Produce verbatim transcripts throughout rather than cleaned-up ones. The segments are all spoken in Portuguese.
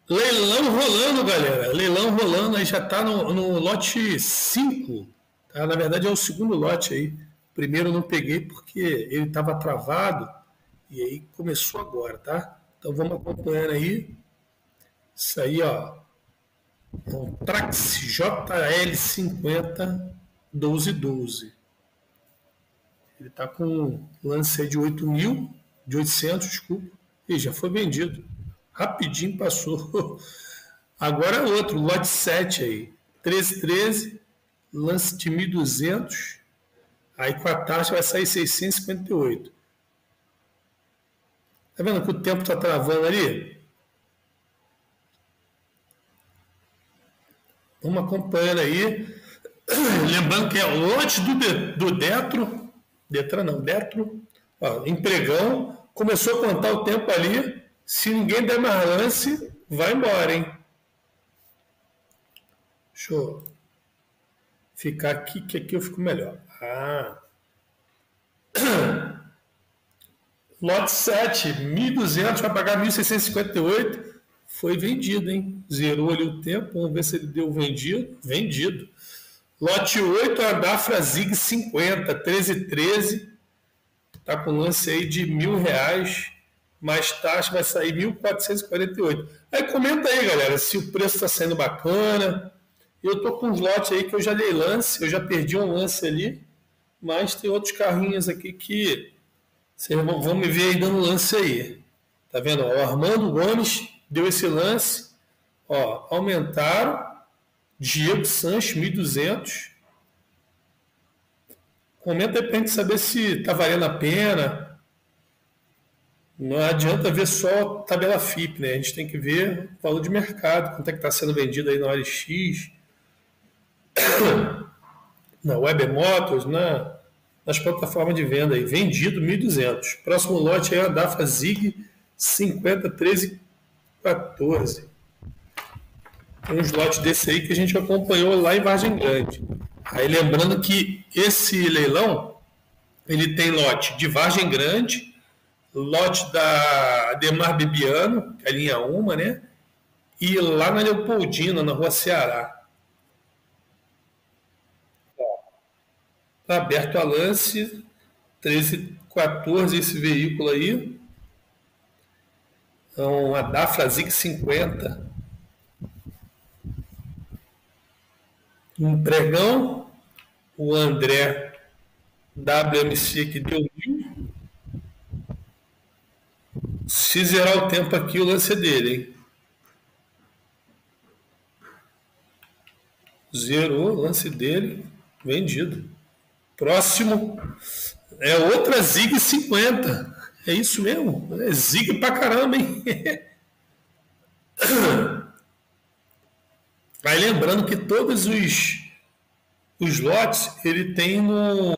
Leilão rolando, galera. Leilão rolando, aí já está no, no lote cinco. Tá? Na verdade é o segundo lote aí. O primeiro eu não peguei porque ele estava travado e aí começou agora, tá? Então vamos acompanhando aí. Isso aí, ó. Um Trax J L cinquenta doze doze. Ele está com lance de oito mil, de oitocentos, desculpa. E já foi vendido. Rapidinho passou. Agora outro, lote sete aí. treze treze, lance de mil e duzentos. Aí com a taxa vai sair seiscentos e cinquenta e oito. Tá vendo que o tempo está travando ali? Vamos acompanhando aí. Lembrando que é lote do, do Detro. Detran não, Detro. Ó, empregão. Começou a contar o tempo ali. Se ninguém der mais lance, vai embora, hein? Deixa eu ficar aqui, que aqui eu fico melhor. Ah. Lote sete, mil e duzentos, vai pagar mil seiscentos e cinquenta e oito. Foi vendido, hein? Zerou ali o tempo. Vamos ver se ele deu vendido. Vendido. Lote oito, a Dafra Zig cinquenta, treze treze. Tá com lance aí de mil reais. Mais taxa vai sair mil quatrocentos e quarenta e oito. Aí comenta aí, galera, se o preço está saindo bacana. Eu tô com uns lotes aí que eu já dei lance. Eu já perdi um lance ali. Mas tem outros carrinhos aqui que vocês vão me ver aí dando lance aí. Tá vendo? O Armando Gomes deu esse lance. Ó, aumentaram. Diego Sanches, mil e duzentos. Comenta aí pra gente saber se tá valendo a pena. Não adianta ver só tabela F I P, né? A gente tem que ver o valor de mercado, quanto é que está sendo vendido aí na O L X, na Web Motors, na, nas plataformas de venda aí. Vendido mil e duzentos. Próximo lote aí é a Dafra Zig cinquenta treze quatorze. Tem uns lotes desse aí que a gente acompanhou lá em Vargem Grande. Aí lembrando que esse leilão, ele tem lote de Vargem Grande, lote da Ademar Bibiano, que é a linha uma, né? E lá na Leopoldina, na Rua Ceará. Está aberto a lance, treze quatorze esse veículo aí. Então, a Dafra Zig cinquenta. Um pregão, o André W M C que deu mil. Se zerar o tempo aqui, o lance é dele, hein? Zerou o lance dele, vendido. Próximo é outra Zig cinquenta. É isso mesmo? É Zig pra caramba, hein? Aí lembrando que todos os, os lotes ele tem no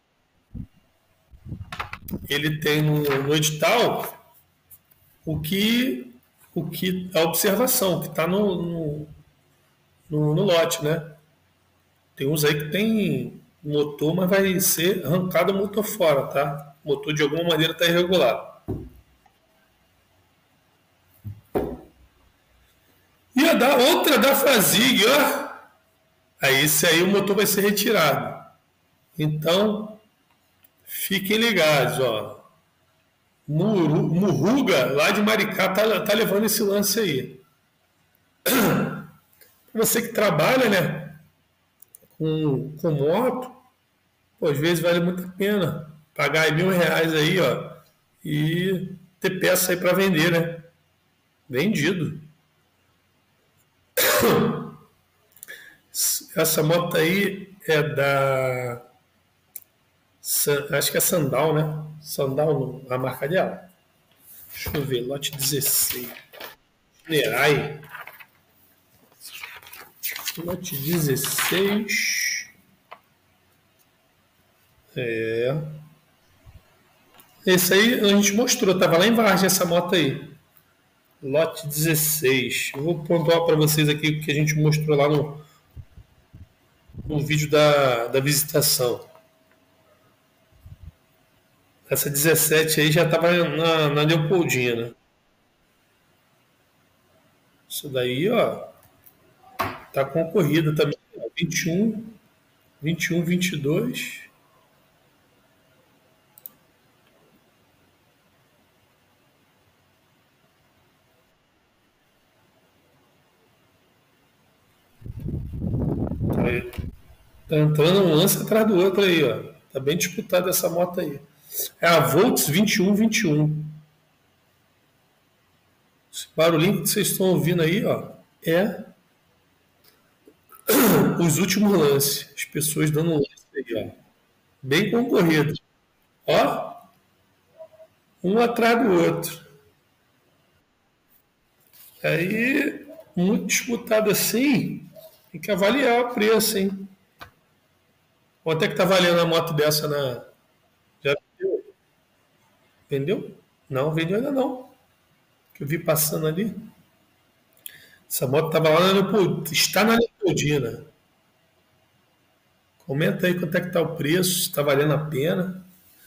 ele tem no, no edital o que o que a observação que está no, no, no, no lote, né? Tem uns aí que tem motor, mas vai ser arrancado o motor fora, tá? O motor de alguma maneira está irregular. E a da, outra da Fazig, ó. Aí esse aí o motor vai ser retirado. Então, fiquem ligados, ó. Muru, Murruga, lá de Maricá, tá, tá levando esse lance aí. Você que trabalha, né? Com, com moto, pô, às vezes vale muito a pena pagar mil reais aí, ó, e ter peça aí para vender, né? Vendido. Essa moto aí é da... Acho que é Sandal, né? Sandal, a marca dela. Deixa eu ver, lote dezesseis. Nerai. Lote dezesseis. É. Esse aí a gente mostrou, tava lá em Vargem essa moto aí. Lote dezesseis. Eu vou pontuar para vocês aqui o que a gente mostrou lá no, no vídeo da, da visitação. Essa dezessete aí já estava na, na Leopoldina. Isso daí, ó, tá concorrida também. Ó, vinte e um, vinte e um, vinte e dois. Tá, aí. Tá entrando um lance atrás do outro aí, ó. Tá bem disputada essa moto aí. É a Volts vinte e um vinte e um. Esse barulhinho que vocês estão ouvindo aí, ó, é os últimos lances. As pessoas dando lance aí, ó. Bem concorrido. Ó, um atrás do outro. Aí, muito disputado assim, tem que avaliar o preço, hein? Quanto é que tá valendo a moto dessa na. Já vendeu? Vendeu? Não, vendeu ainda não. Que eu vi passando ali. Essa moto estava lá na Leopoldina. Está na Leopoldina. Comenta aí quanto é que está o preço, se está valendo a pena.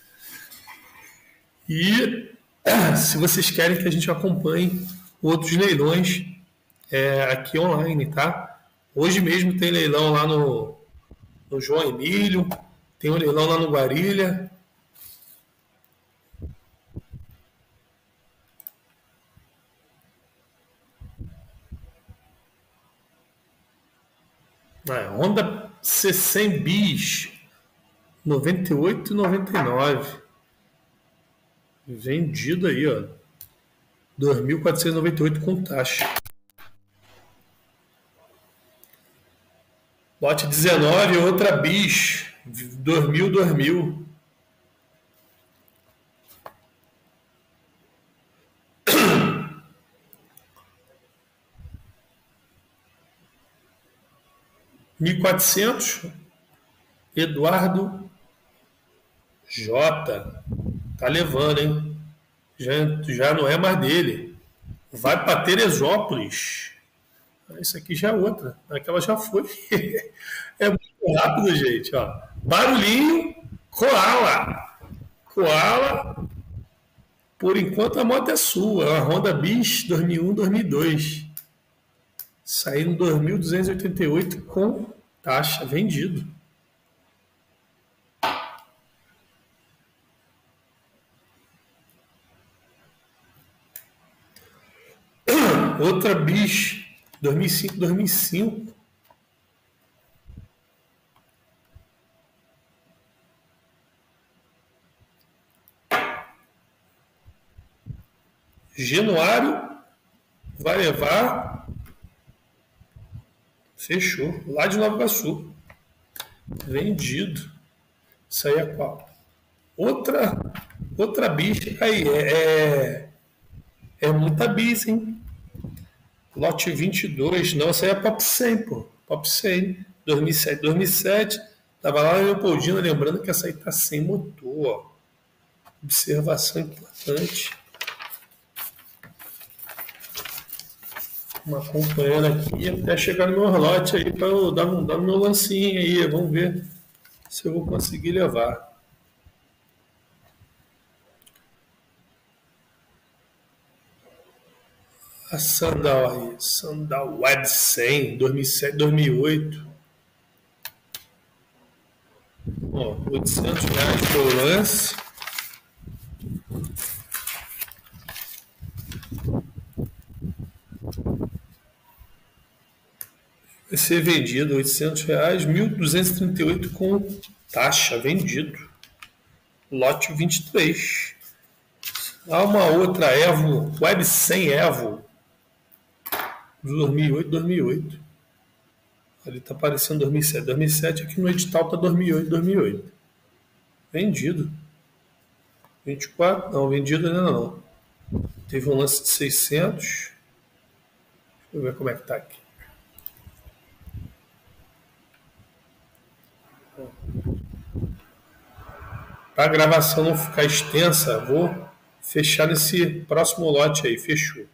E se vocês querem que a gente acompanhe outros leilões é, aqui online, tá? Hoje mesmo tem leilão lá no, no João Emílio, tem um leilão lá no Guarilha. Ah, Honda C cem Bis, noventa e oito e noventa e nove. Vendido aí, ó. dois mil quatrocentos e noventa e oito com taxa. Lote dezenove, outra Bis, dois mil, dois mil. mil e quatrocentos, Eduardo J. Tá levando, hein? Já, já não é mais dele. Vai para Teresópolis. Isso aqui já é outra. Aquela já foi. É muito rápido, gente. Ó. Barulhinho, Koala. Koala. Por enquanto a moto é sua. A Honda Bis dois mil e um, dois mil e dois. Saindo dois mil duzentos e oitenta e oito com taxa. Vendido. Outra Bis dois mil e cinco, dois mil e cinco. Januário vai levar. Fechou. Lá de Nova Iguaçu. Vendido. Isso aí é qual? Outra, outra bicha. Aí, é, é, é muita bis, hein? Lote vinte e dois. Não, essa aí é Pop cem, pô. Pop cem. dois mil e sete. dois mil e sete. Tava lá na Leopoldina, lembrando que essa aí tá sem motor, ó. Observação importante. Uma acompanhando aqui até chegar no meu lote aí para eu dar, dar no meu lancinho aí. Vamos ver se eu vou conseguir levar. A Sandal aí, Sandal Web cem, dois mil e sete, dois mil e oito. Ó, oitocentos reais por lance. Vai ser vendido oitocentos reais, mil duzentos e trinta e oito com taxa, vendido. Lote vinte e três. Há uma outra Evo, Web cem Evo, dois mil e oito, dois mil e oito. Ali está aparecendo dois mil e sete. dois mil e sete aqui no edital está dois mil e oito, dois mil e oito. Vendido. vinte e quatro, não, vendido ainda não. Teve um lance de seiscentos. Deixa eu ver como é que está aqui. Para a gravação não ficar extensa, vou fechar nesse próximo lote aí. Fechou.